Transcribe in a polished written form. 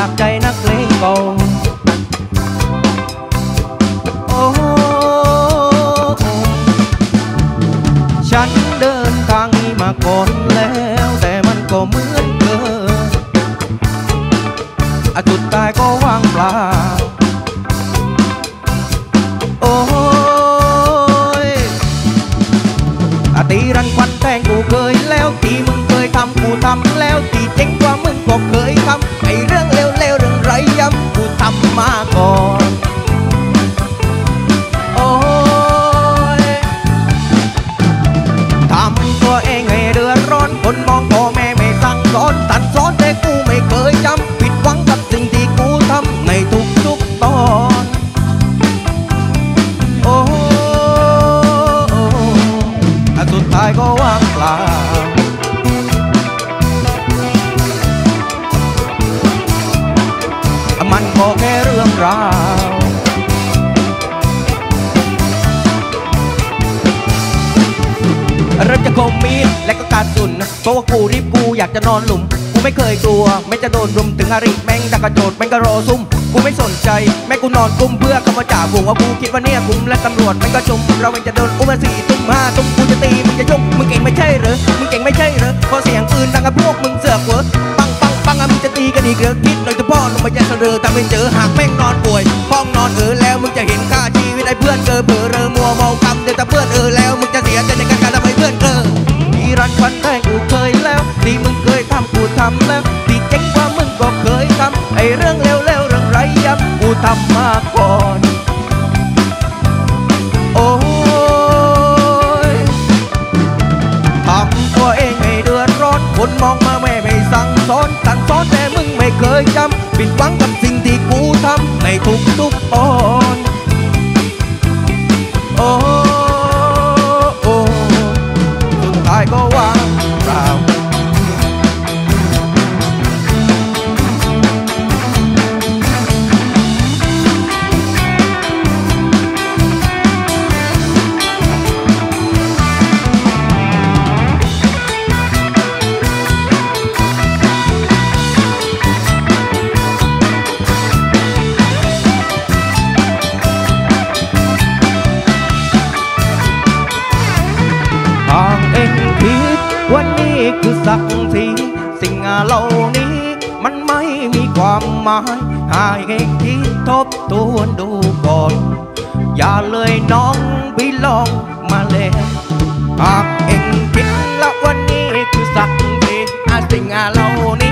จากใจนักเลงเก่าโอ้ฉันเดินทางนี้มาก่อนแล้วแต่มันก็เหมือนเดิมจุดตายก็ว่างเปล่าโอ้ยตีรันควันแทงกูเคยแล้วตีมึงเคยทำกูทำแล้วตีเจ๊งกว่ามึงก็เคยทำไอ้เรื่องเลวๆเรื่องไรย้ำกูทำมาก่อนโอ้ยทำตัวเองให้เดือดร้อนคนมองพ่อแม่ไม่สั่งสอนตัดสอนแต่กูไม่เคยจำผิดหวังกับสิ่งที่กูทำในทุกๆตอนโอ้สุดท้ายก็ว่างเปล่ามันก็แค่เรื่องราวเริ่มจะคมมีดและก็การสุนเพราะว่ากูรีบกูอยากจะนอนหลุมกูไม่เคยกลัวไม่จะโดนรุมถึงอริแม่งดักกระโจดแม่งก็รอซุ่มกูไม่สนใจแม่กูนอนกุมเพื่อเข้ามาจ่าฝูงว่ากูคิดว่าเนี่ยคุ้มและตำรวจแม่งก็จุ่มเราเองจะโดนอุ้มมา4 ทุ่ม 5 ทุ่มกูจะตีมึงจะยุ่งมึงเก่งไม่ใช่เหรอมึงเก่งไม่ใช่เหรอพอเสียงปืนดังกับพวกมึงเสือกเวอปังปังปังมึงจะตีกันอีกเหรอคิดหน่อยเถอะพ่อลงมาแย่เสลือทำเป็นเจอหากแม่งนอนป่วยห้องนอนแล้วมึงจะเห็นค่าชีวิตไอ้เพื่อนเกิดเบื่อเรอมัวเมาคำเดี๋ยวแต่เพื่อนแล้วมึงจะเสียใจในการทำให้เพื่อนที่รันควันแทงกูเคยแล้วที่มึงเคยทำกูทำแล้วที่เจ๊งกว่ามึงก็เคยทำไอ้เรื่องเลวๆเรื่องไรย้ำกูทำมาก่อนโอ้ยทำตัวเองให้เดือดร้อนคนมองมาแม่ไม่สั่งสอนแต่มึงไม่เคยจำผิดหวังกับสิ่งที่กูทำในทุกๆตอนโอ้ตายก็ว่างเปล่าวันนี้คือสักทีสิ่งเหล่านี้มันไม่มีความหมายให้คิดทบทวนดูก่อนอย่าเลยน้องบิลองมาเลยหากเอ็งคิดละวันนี้คือสักทีสิ่งเหล่านี้